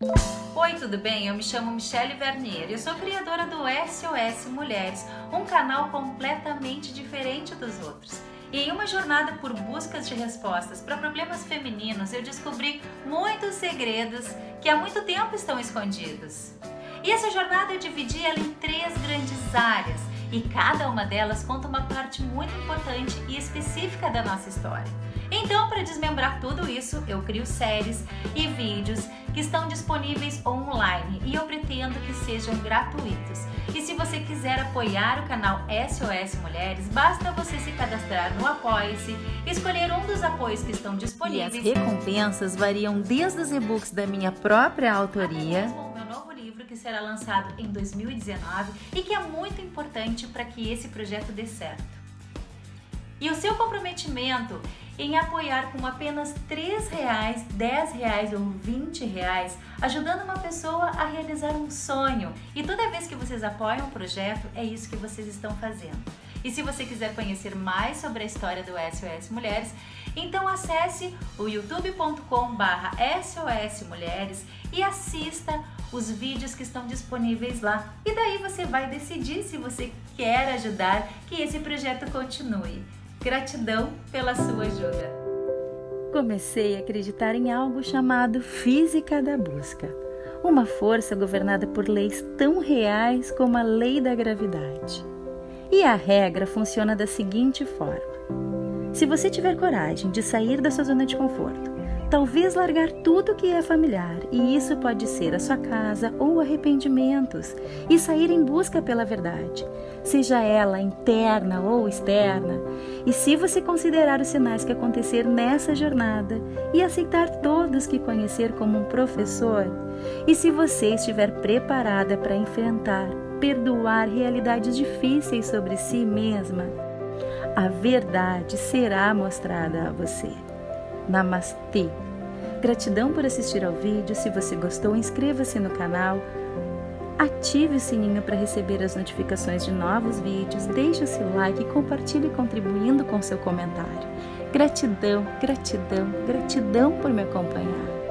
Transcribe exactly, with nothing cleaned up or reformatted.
Oi, tudo bem? Eu me chamo Michele Vernier e eu sou criadora do S O S Mulheres, um canal completamente diferente dos outros. E em uma jornada por buscas de respostas para problemas femininos, eu descobri muitos segredos que há muito tempo estão escondidos. E essa jornada eu dividi ela em três grandes áreas e cada uma delas conta uma parte muito importante e específica da nossa história. Então, para desmembrar tudo isso, eu crio séries e vídeos que estão disponíveis online e eu pretendo que sejam gratuitos. E se você quiser apoiar o canal S O S Mulheres, basta você se cadastrar no Apoie-se, escolher um dos apoios que estão disponíveis. E as recompensas variam desde os e-books da minha própria autoria, até mesmo o meu novo livro que será lançado em dois mil e dezenove e que é muito importante para que esse projeto dê certo. E o seu comprometimento em apoiar com apenas três reais, dez reais ou vinte reais, ajudando uma pessoa a realizar um sonho. E toda vez que vocês apoiam o projeto, é isso que vocês estão fazendo. E se você quiser conhecer mais sobre a história do S O S Mulheres, então acesse o youtube ponto com barra S O S Mulheres e assista os vídeos que estão disponíveis lá. E daí você vai decidir se você quer ajudar que esse projeto continue. Gratidão pela sua ajuda. comecei a acreditar em algo chamado física da busca, uma força governada por leis tão reais como a lei da gravidade. E a regra funciona da seguinte forma: se você tiver coragem de sair da sua zona de conforto, talvez largar tudo que é familiar, e isso pode ser a sua casa ou arrependimentos, e sair em busca pela verdade, seja ela interna ou externa, e se você considerar os sinais que acontecer nessa jornada e aceitar todos que conhecer como um professor, e se você estiver preparada para enfrentar, perdoar realidades difíceis sobre si mesma, a verdade será mostrada a você. Namastê! Gratidão por assistir ao vídeo. Se você gostou, inscreva-se no canal, ative o sininho para receber as notificações de novos vídeos, deixe o seu like e compartilhe contribuindo com seu comentário. Gratidão, gratidão, gratidão por me acompanhar.